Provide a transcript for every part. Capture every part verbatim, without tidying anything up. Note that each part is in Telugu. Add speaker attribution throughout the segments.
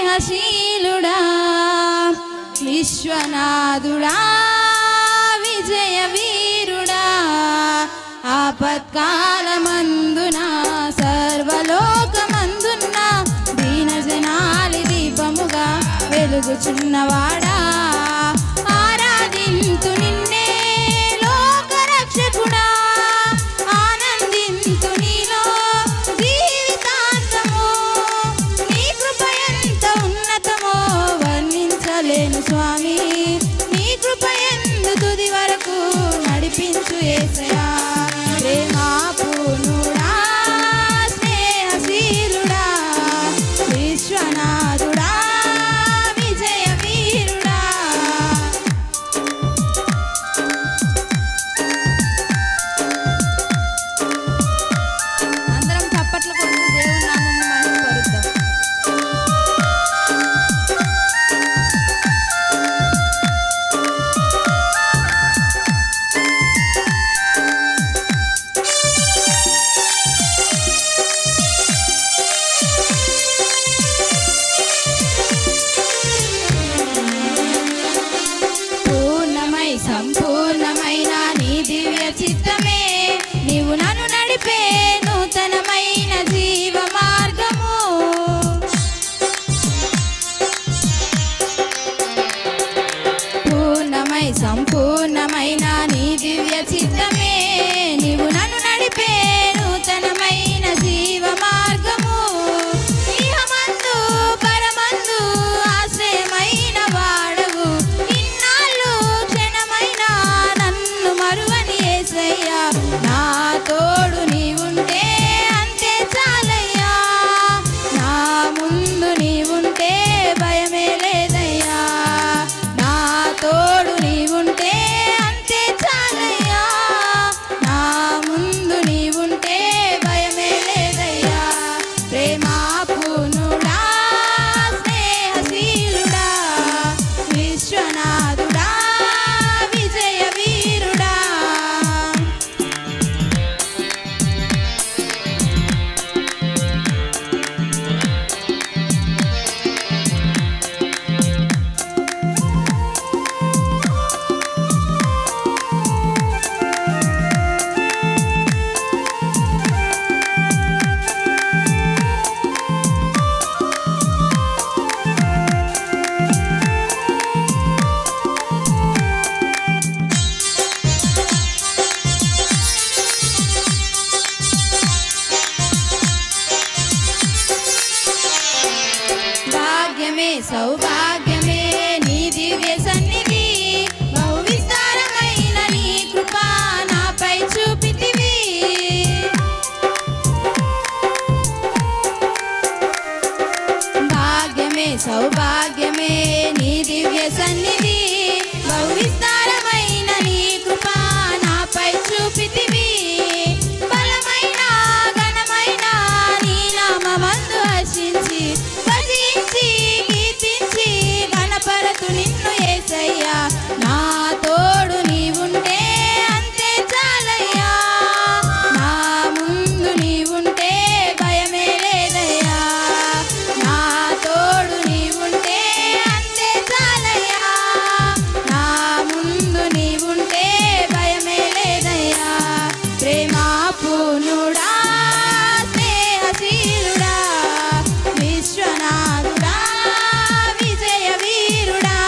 Speaker 1: స్నేహశీలుడా విశ్వనాథుడా విజయ వీరుడా ఆపత్కాలమందున సర్వలోకమందున దీనజనాలి దీపముగా వెలుగుచున్నవాడా ఆరాధింతు నిన్నే లోకరక్షకుడా ఆనందింతు నీలో జీవితాంతము నీ కృప ఎంత ఉన్నతమో వర్ణించలేను స్వామి నీ కృప ఎందు తుది వరకు నడిపించు యేసయ్యా ప్రేమా పూర్ణుడా స్నేహశీలుడా విశ్వనాథుడా విజయ వీరుడా అందరం చప్పట్లు కొడుతూ దేవుని నామమును మహిమపరుద్దాం. పూర్ణమై సంపూర్ణమైన నీ దివ్య చిత్తమే నీవు నన్ను నడిపే నూతనమైన జీవ మార్గము పూర్ణమై సంపూర్ణమైన నీ దివ్య చిత్తమే నీవు నన్ను నడిపే నూతనమైన జీవ మార్గము ఇహమందు పరమందు ఆశ్రయమైన వాడవు ఇన్నాళ్ళు క్షణమైన నన్ను మరువని యేసయ్యా నా తోడు నీవుంటే అంతే చాలయ్యా నా ముందు నీవుంటే భయమే లేదయ్యా నా తోడు నీవుంటే అంతే చాలయ్యా నా ముందు నీవుంటే భయమే లేదయ్యా ప్రేమా పూర్ణుడా స్నేహశీలుడా విశ్వనాథుడా విజయ వీరుడా భాగ్యమే సౌభాగ్యమే నీ దివ్య సన్నిధి బహు విస్తారమైన నీ కృప నాపై చూపితివి భాగ్యమే సౌభాగ్యమే నీ దివ్య సన్నిధి బహు విస్తారమైన నీ కృప నాపై చూపితివి బలమైన ఘనమైన నీ నామమందు హర్షించి భజించి కీర్తించి గణపరతు నిన్ను యేసయ్యా నా తోడు నీవుంటే అంతే చాలయ్యా నా ముందు నీవుంటే భయమే లేదయ్యా నా తోడు నీవుంటే అంతే చాలయ్యా నా ముందు నీవుంటే భయమే లేదయ్యా ప్రేమా పూర్ణుడా స్నేహశీలుడా విశ్వనాథుడా విజయ వీరుడా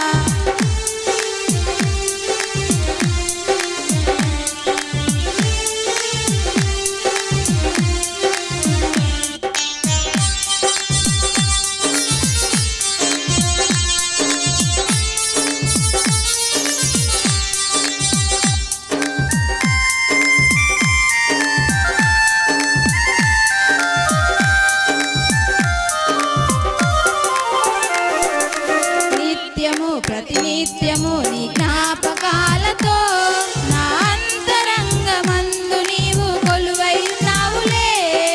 Speaker 1: నిత్యము ప్రతినిత్యము నీ జ్ఞాపకాలతో నా అంతరంగమందు నీవు కొలువై ఉన్నావులే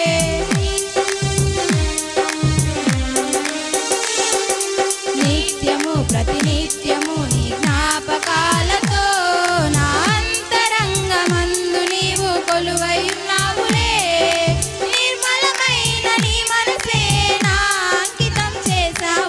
Speaker 1: నిత్యము ప్రతినిత్యము నీ జ్ఞాపకాలతో నా అంతరంగమందు నీవు కొలువై ఉన్నావులే నిర్మలమైన నీ మనసే నా అంకితం చేశావు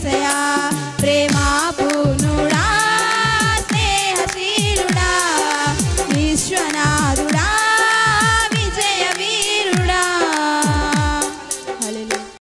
Speaker 1: యేసయ్యా